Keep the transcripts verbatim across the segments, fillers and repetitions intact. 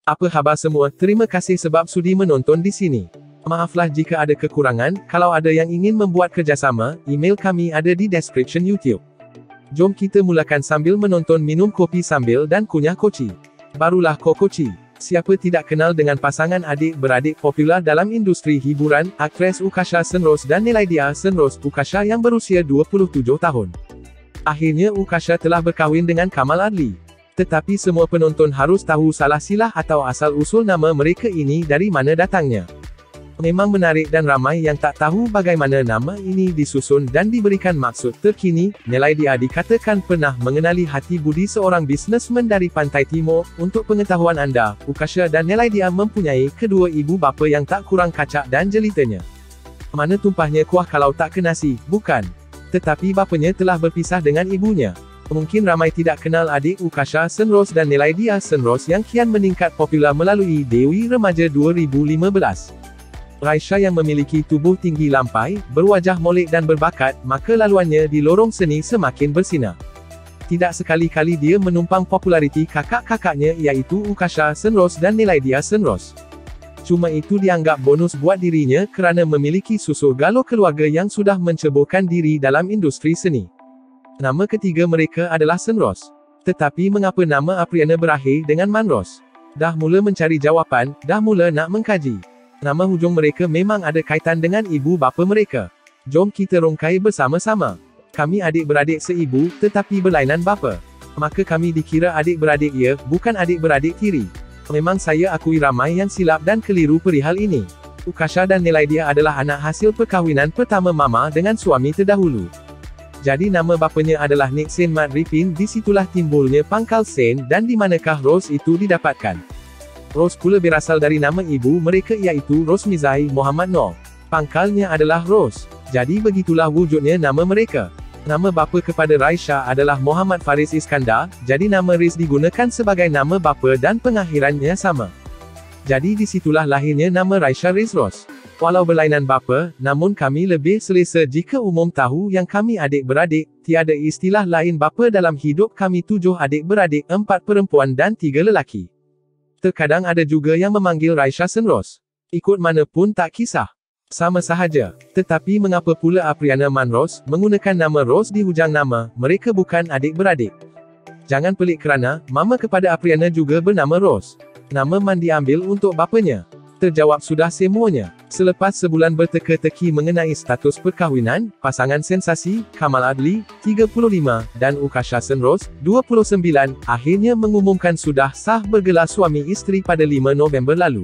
Apa khabar semua? Terima kasih sebab sudi menonton di sini. Maaflah jika ada kekurangan. Kalau ada yang ingin membuat kerjasama, email kami ada di description YouTube. Jom kita mulakan sambil menonton minum kopi sambil dan kunyah koci. Barulah Kokoci. Siapa tidak kenal dengan pasangan adik-beradik popular dalam industri hiburan, aktris Ukasha Senrose dan Nelaidia Senrose Ukasha yang berusia dua puluh tujuh tahun. Akhirnya Ukasha telah berkahwin dengan Kamal Adli. Tetapi semua penonton harus tahu salah silah atau asal-usul nama mereka ini dari mana datangnya. Memang menarik dan ramai yang tak tahu bagaimana nama ini disusun dan diberikan maksud terkini. Nelaidia dikatakan pernah mengenali hati budi seorang bisnesmen dari Pantai Timur. Untuk pengetahuan anda, Ukasha dan Nelaidia mempunyai kedua ibu bapa yang tak kurang kacak dan jelitanya. Mana tumpahnya kuah kalau tak ke nasi, bukan? Tetapi bapanya telah berpisah dengan ibunya. Mungkin ramai tidak kenal adik Ukasha Senrose dan Nelaidia Senrose yang kian meningkat popular melalui Dewi Remaja dua ribu lima belas. Raisya yang memiliki tubuh tinggi lampai, berwajah molek dan berbakat, maka laluannya di lorong seni semakin bersinar. Tidak sekali-kali dia menumpang populariti kakak-kakaknya iaitu Ukasha Senrose dan Nelaidia Senrose. Cuma itu dianggap bonus buat dirinya kerana memiliki susu galuh keluarga yang sudah menceburkan diri dalam industri seni. Nama ketiga mereka adalah Senrose. Tetapi mengapa nama Apriana berakhir dengan Manrose? Dah mula mencari jawapan, dah mula nak mengkaji. Nama hujung mereka memang ada kaitan dengan ibu bapa mereka. Jom kita rongkai bersama-sama. Kami adik-beradik seibu, tetapi berlainan bapa. Maka kami dikira adik-beradik ya, bukan adik-beradik tiri. Memang saya akui ramai yang silap dan keliru perihal ini. Ukasha dan Nelaidia adalah anak hasil perkahwinan pertama mama dengan suami terdahulu. Jadi nama bapanya adalah Nik Sen Mat Ripin. Disitulah timbulnya pangkal Sen dan di manakah Rose itu didapatkan. Rose pula berasal dari nama ibu mereka iaitu Rosmizai Muhammad Noor. Pangkalnya adalah Rose. Jadi begitulah wujudnya nama mereka. Nama bapa kepada Raisya adalah Muhammad Faris Iskandar, jadi nama Riz digunakan sebagai nama bapa dan pengakhirannya sama. Jadi disitulah lahirnya nama Raisya Riz Rose. Walau berlainan bapa, namun kami lebih selesa jika umum tahu yang kami adik-beradik, tiada istilah lain bapa dalam hidup kami tujuh adik-beradik, empat perempuan dan tiga lelaki. Terkadang ada juga yang memanggil Raisya Senrose. Ikut mana pun tak kisah. Sama sahaja. Tetapi mengapa pula Apriana Manrose menggunakan nama Rose di hujung nama? Mereka bukan adik-beradik. Jangan pelik kerana mama kepada Apriana juga bernama Rose. Nama Man diambil untuk bapanya. Terjawab sudah semuanya. Selepas sebulan berteka-teki mengenai status perkahwinan, pasangan sensasi, Kamal Adli, tiga puluh lima, dan Ukasha Senrose, dua puluh sembilan, akhirnya mengumumkan sudah sah bergelar suami isteri pada lima November lalu.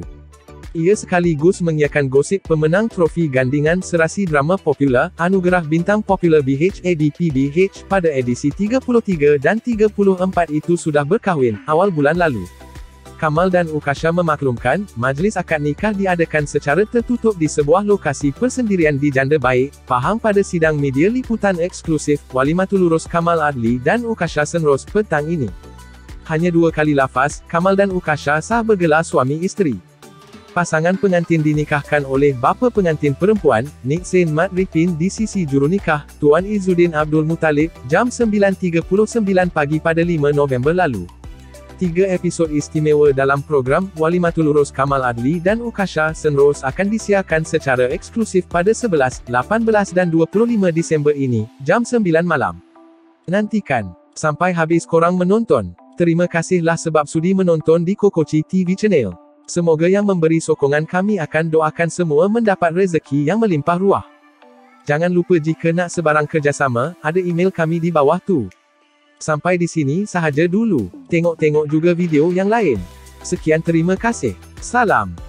Ia sekaligus mengiakan gosip pemenang trofi gandingan serasi drama popular, Anugerah Bintang Popular B H A D P B H, pada edisi tiga puluh tiga dan tiga puluh empat itu sudah berkahwin, awal bulan lalu. Kamal dan Ukasha memaklumkan, majlis akad nikah diadakan secara tertutup di sebuah lokasi persendirian di Janda Baik, Pahang pada sidang media liputan eksklusif, Walimatul Urus Kamal Adli dan Ukasha Senrose petang ini. Hanya dua kali lafaz, Kamal dan Ukasha sah bergelar suami isteri. Pasangan pengantin dinikahkan oleh bapa pengantin perempuan, Nik Sen Mat Ripin di sisi juru nikah, Tuan Izzuddin Abdul Muttalib, jam sembilan tiga puluh sembilan pagi pada lima November lalu. Tiga episod istimewa dalam program Walimatul Urus Kamal Adli dan Ukasha Senrose akan disiarkan secara eksklusif pada sebelas, lapan belas dan dua puluh lima Disember ini, jam sembilan malam. Nantikan sampai habis korang menonton. Terima kasihlah sebab sudi menonton di Kokoci T V Channel. Semoga yang memberi sokongan kami akan doakan semua mendapat rezeki yang melimpah ruah. Jangan lupa jika nak sebarang kerjasama, ada email kami di bawah tu. Sampai di sini sahaja dulu. Tengok-tengok juga video yang lain. Sekian terima kasih. Salam.